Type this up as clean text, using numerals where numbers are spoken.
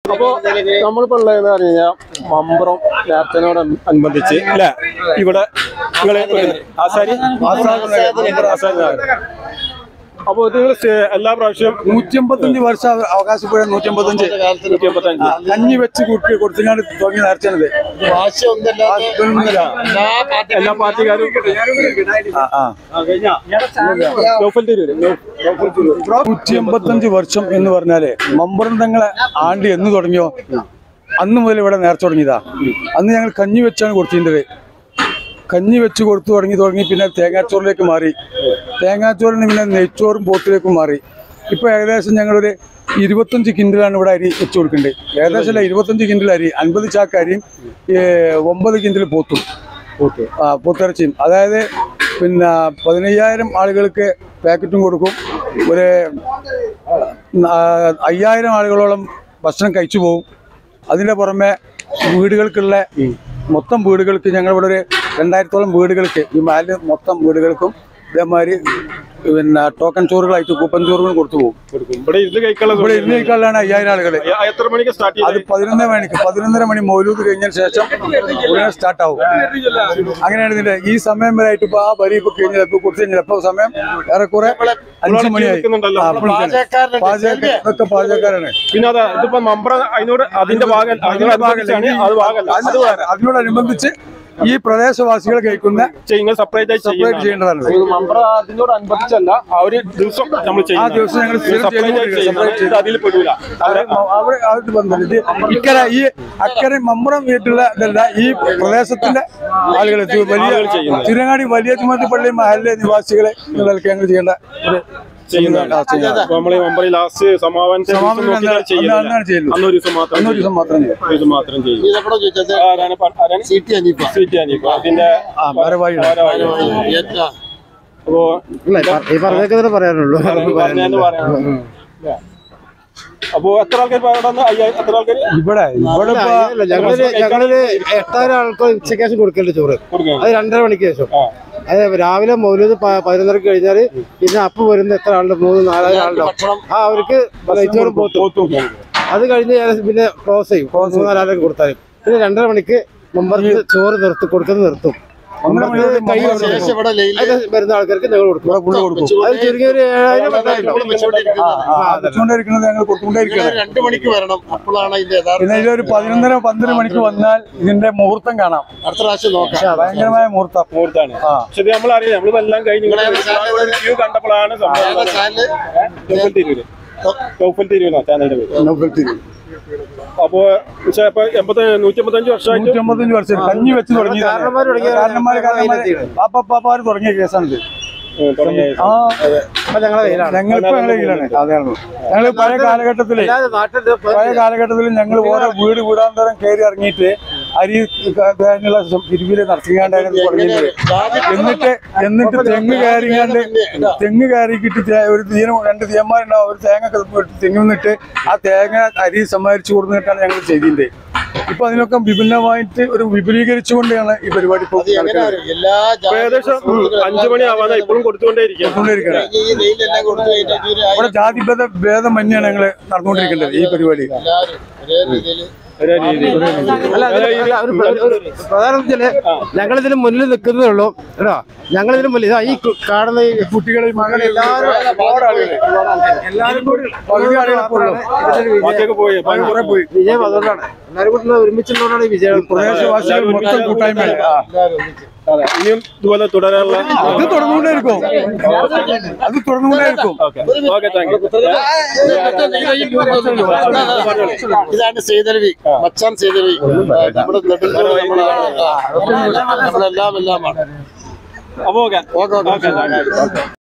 അപ്പോ നമ്മളിപ്പോ ഉള്ളതെന്ന് പറഞ്ഞു കഴിഞ്ഞാൽ മമ്പുറം നേർച്ചനോട് അനുബന്ധിച്ച് അല്ലെ ഇവിടെ ആസാരി അപ്പൊ നിങ്ങൾ എല്ലാ പ്രാവശ്യം 155 വർഷം അവകാശപ്പെടുക 155 കഞ്ഞി വെച്ച് കൊടുത്തിങ്ങാണ്ട് തുടങ്ങി നേർച്ചത് എല്ലാ പാർട്ടിക്കാരും 155 വർഷം എന്ന് പറഞ്ഞാല് മമ്പുറം തങ്ങളെ ആണ്ട് എന്ന് തുടങ്ങിയോ അന്ന് മുതൽ ഇവിടെ നേർച്ച തുടങ്ങിയതാ. അന്ന് ഞങ്ങൾ കഞ്ഞി വെച്ചാണ് കൊടുത്തിരുന്നത്. കഞ്ഞി വെച്ച് കൊടുത്തു തുടങ്ങി പിന്നെ തേങ്ങാച്ചോറിലേക്ക് മാറി. തേങ്ങാച്ചോറിന് പിന്നെ നെയ്ച്ചോറും പോത്തിലേക്കും മാറി. ഇപ്പോൾ ഏകദേശം ഞങ്ങളൊരു 25 കിൻഡിലാണ് ഇവിടെ അരി വെച്ച് കൊടുക്കേണ്ടത്. ഏകദേശം 25 കിൻഡിൽ അരി, 50 ചാക്ക് അരിയും 9 കിൻഡിൽ പോത്തിറച്ചിയും. അതായത് പിന്നെ 15,000 ആളുകൾക്ക് പാക്കറ്റും കൊടുക്കും. ഒരു 5,000 ആളുകളോളം ഭക്ഷണം കഴിച്ചു പോകും. അതിൻ്റെ പുറമെ വീടുകൾക്കുള്ള മൊത്തം വീടുകൾക്ക് ഞങ്ങളിവിടെ ഒരു 2000-ഓളം വീടുകൾക്ക് ഈ മാലിന് മൊത്തം വീടുകൾക്കും ഇതേമാതിരി പിന്നെ ടോക്കൺ ചോറുകളായിട്ട് കൂപ്പൺ ചോറുകൾ കൊടുത്തു പോകും. ഇവിടെ ഇരുന്ന് കഴിക്കാനുള്ളതാണ് 5,000 ആളുകൾ. അത് 11:30 മണി മൗലൂദ് കഴിഞ്ഞതിന് ശേഷം ഉടനെ സ്റ്റാർട്ടാവും. അങ്ങനെയാണ് ഇതിന്റെ ഈ സമയം വരെ ആയിട്ട് ഇപ്പൊ ആ വരി ഇപ്പൊ കഴിഞ്ഞാൽ കൊടുത്തു കഴിഞ്ഞാൽ ഇപ്പൊ സമയം ഏറെക്കുറെ 5 മണിയായി. ഇതൊക്കെ പാചകക്കാരാണ്. പിന്നെ അതിനോടനുബന്ധിച്ച് ഈ പ്രദേശവാസികൾ കഴിക്കുന്ന സെപ്പറേറ്റ് ചെയ്യേണ്ടതാണ്. അതിനോടനുബന്ധിച്ചല്ല ആ ഒരു ദിവസം നമ്മൾ ആ ദിവസം ഞങ്ങൾ അതിൽ പെടൂല. ഇക്കരെ ഈ അക്കരെ മമ്പുറം വീട്ടിലുള്ള ഇതല്ല, ഈ പ്രദേശത്തിന്റെ ആളുകൾ വലിയ തിരുങ്ങാടി വലിയ പള്ളി മഹല്ലെ നിവാസികളെ ഞങ്ങൾ ചെയ്യേണ്ട പറയാനുള്ളൂ. അപ്പൊ എത്ര ആൾക്കാർ ഇവിടെ ഞങ്ങളില് 8,000 ആൾക്ക് ഉച്ചയ്ക്ക് കൊടുക്കലുണ്ട് ചോറ്. അത് 2:30 മണിക്ക് ശേഷം. അതെ, രാവിലെ മൗലൂദ് 11:30 കഴിഞ്ഞാല് പിന്നെ അപ്പം വരുന്ന എത്ര ആളുടെ 3,000-4,000 ആളുണ്ടാവും. അവർക്ക് നെയ്ച്ചോറും പോത്തും. അത് കഴിഞ്ഞ് പിന്നെ ക്ലോസ് ചെയ്യും. 3-4 ആൾക്ക് കൊടുത്താലും പിന്നെ 2:30 മണിക്ക് മുമ്പ് ചോറ് കൊടുക്കുന്നത് നിർത്തും. വരുന്ന ആൾക്കാർക്ക് ഞങ്ങൾ കൊടുക്കും. അത് ചുരുങ്ങിയൊരു 7,000 ഞങ്ങൾ കൊടുത്തുകൊണ്ടേയിരിക്കുന്നത്. 2 മണിക്ക് വരണം. അപ്പോഴാണ് പിന്നെ ഇതൊരു 11-12 മണിക്ക് വന്നാൽ ഇതിന്റെ മുഹൂർത്തം കാണാം. അടുത്ത പ്രാവശ്യം നോക്കാം. ഭയങ്കരമായ മുഹൂർത്താണ്. പക്ഷെ നമ്മളറിയാം, നമ്മളിതെല്ലാം കഴിഞ്ഞ് കണ്ടപ്പോഴാണ് ചാനലിന്റെ പേര്. അപ്പോ 155 വർഷമായി കഞ്ഞി വെച്ച് തുടങ്ങി പാപ്പാര് തുടങ്ങിയ കേസാണിത്. ഞങ്ങള് പഴയ കാലഘട്ടത്തില് ഞങ്ങൾ ഓരോ വീട് വീടാന്തരം കയറി ഇറങ്ങിയിട്ട് അരി തിരുവില് നടത്തിക്കാണ്ടാണ് തുടങ്ങിയത്. എന്നിട്ട് തെങ്ങ് കയറിക്കിട്ട് ഒരു തീരം 2 തീയന്മാരുണ്ടാവും. ഒരു തേങ്ങ തെങ്ങ് നിന്നിട്ട് ആ തേങ്ങ അരി സമ്മാനിച്ചു കൊടുത്തിട്ടാണ് ഞങ്ങൾ ചെയ്തിട്ടുണ്ട്. ഇപ്പൊ അതിനൊക്കെ വിഭിന്നമായിട്ട് ഒരു വിപുലീകരിച്ചുകൊണ്ടാണ് ഈ പരിപാടി ഏകദേശം 5 മണി ആവാതെ ഇപ്പോഴും കൊടുത്തുകൊണ്ടേയിരിക്കുകയാണ്. ഇവിടെ ജാതിഭേദം തന്നെയാണ് ഞങ്ങൾ നടന്നുകൊണ്ടിരിക്കേണ്ടത് ഈ പരിപാടി. പ്രധാനത്തില് ഞങ്ങളിതിന് മുന്നിൽ നിൽക്കുന്നതേ ഉള്ളൂ കേട്ടോ. ഞങ്ങളിതിന് മുന്നിൽ ഈ കാണുന്ന കുട്ടികൾ എല്ലാവരും പോയി വിജയം അതുകൊണ്ടാണ്. എല്ലാവരും കൂടി ഒരുമിച്ചുള്ളതുകൊണ്ടാണ് ഈ വിജയം. പ്രദേശവാസികൾ മൊത്തം കൂട്ടായ്മ ഇനിയും ഇതുപോലെ തുടരാനുള്ള അത് തുടർന്നുകൊണ്ടേയിരിക്കും. ഇതാണ് സേതരവി, മച്ചാൻ സേതരവി. നമ്മളെല്ലാം എല്ലാമാണ്. അപ്പൊ